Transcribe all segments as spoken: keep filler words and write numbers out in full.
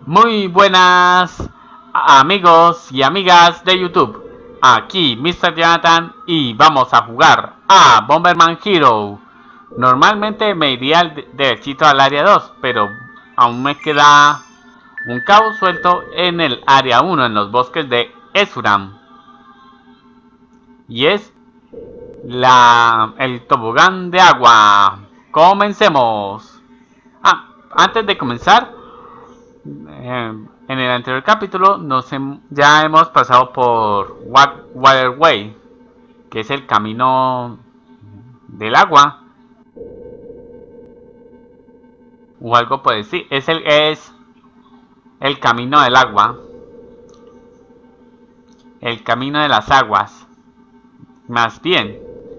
Muy buenas amigos y amigas de YouTube. Aquí mister Jonathan y vamos a jugar a Bomberman Hero. Normalmente me iría derechito al área dos, pero aún me queda un cabo suelto en el área uno, en los bosques de Esuram. Y es la, el tobogán de agua. Comencemos. Ah, antes de comenzar, eh, en el anterior capítulo nos hem, ya hemos pasado por Waterway, que es el camino del agua o algo por decir. Es el es el camino del agua, el camino de las aguas, más bien.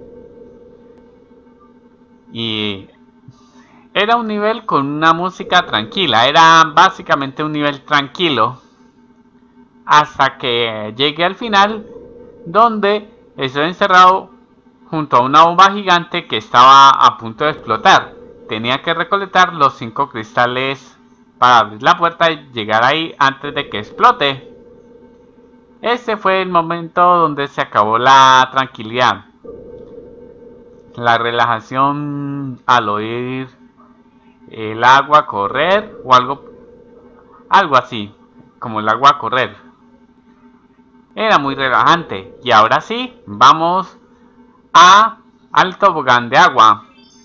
Y era un nivel con una música tranquila, era básicamente un nivel tranquilo. Hasta que llegué al final, donde estoy encerrado junto a una bomba gigante que estaba a punto de explotar. Tenía que recolectar los cinco cristales para abrir la puerta y llegar ahí antes de que explote. Ese fue el momento donde se acabó la tranquilidad, la relajación al oír el agua correr o algo, algo así, como el agua correr. Era muy relajante. Y ahora sí, vamos a al tobogán de agua.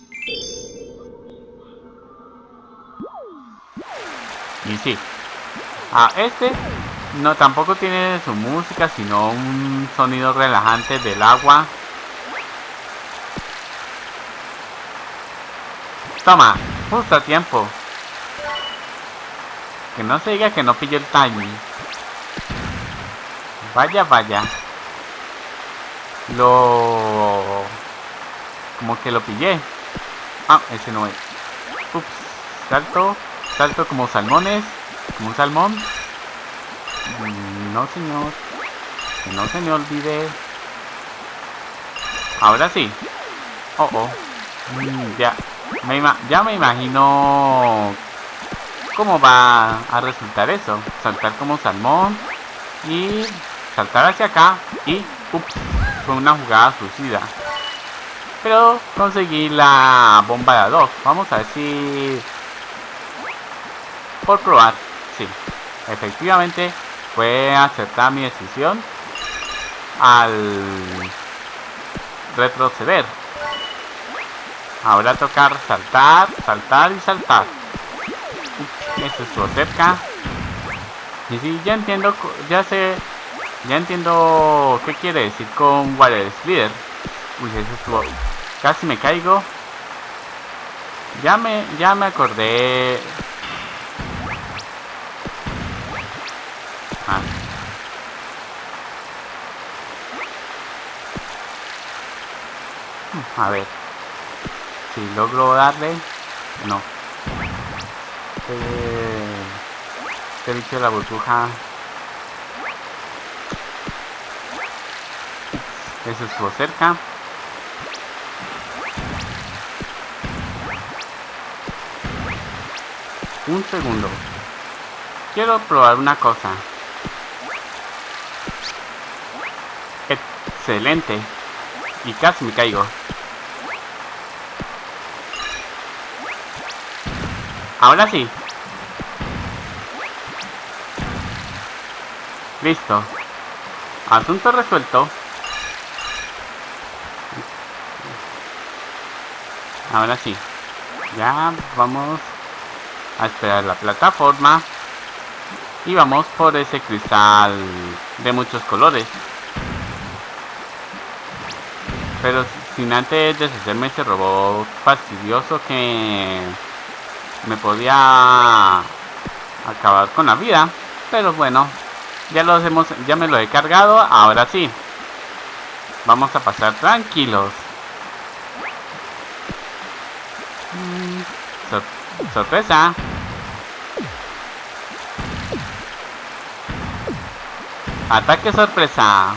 Y sí, a este no tampoco tiene su música, sino un sonido relajante del agua. Toma, justo a tiempo. Que no se diga que no pilló el timing. Vaya, vaya. Lo... Como que lo pillé. Ah, ese no es. Ups. Salto. Salto como salmones. Como un salmón. No, señor. Que no se me olvide. Ahora sí. Oh, oh. Mm, ya. Me ya me imagino cómo va a resultar eso. Saltar como salmón. Y saltar hacia acá. Y... Ups. Fue una jugada suicida. Pero conseguí la bomba de Haddock. Vamos a ver si... Por probar. Sí. Efectivamente fue acertada mi decisión al retroceder. Ahora tocar saltar, saltar y saltar. Eso estuvo cerca. Y sí, ya entiendo, ya sé, ya entiendo qué quiere decir con Water Slider. Uy, eso estuvo, casi me caigo. Ya me, ya me acordé. Ah. A ver si logro darle. No. Eh... Este bicho de la burbuja. Eso estuvo cerca. Un segundo. Quiero probar una cosa. Excelente. Y casi me caigo. Ahora sí. Listo. Asunto resuelto. Ahora sí. Ya vamos a esperar la plataforma. Y vamos por ese cristal de muchos colores. Pero sin antes deshacerme ese robot fastidioso que me podía acabar con la vida. Pero bueno. Ya los hemos, ya me lo he cargado, ahora sí. Vamos a pasar tranquilos. Mm, sor sorpresa. Ataque sorpresa.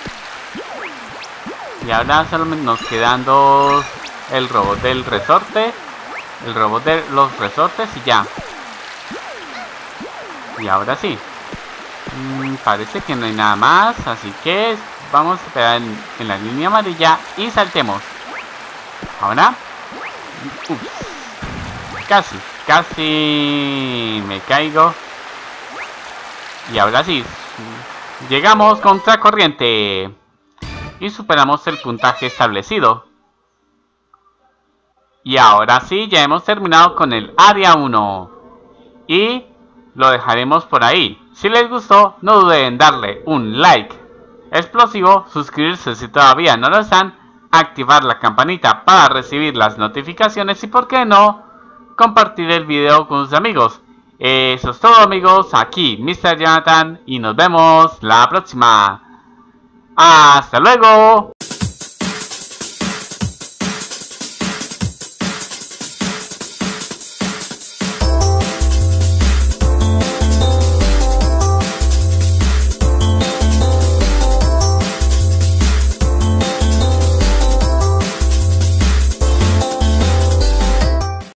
Y ahora solo nos quedan dos. El robot del resorte. El robot de los resortes y ya. Y ahora sí. Mm, parece que no hay nada más, así que vamos a esperar en, en la línea amarilla y saltemos. Ahora. Ups. Casi, casi me caigo. Y ahora sí. Llegamos contra corriente. Y superamos el puntaje establecido. Y ahora sí, ya hemos terminado con el área uno. Y lo dejaremos por ahí. Si les gustó, no duden en darle un like explosivo, suscribirse si todavía no lo están, activar la campanita para recibir las notificaciones y, por qué no, compartir el video con sus amigos. Eso es todo, amigos. Aquí mister Jonathan y nos vemos la próxima. ¡Hasta luego!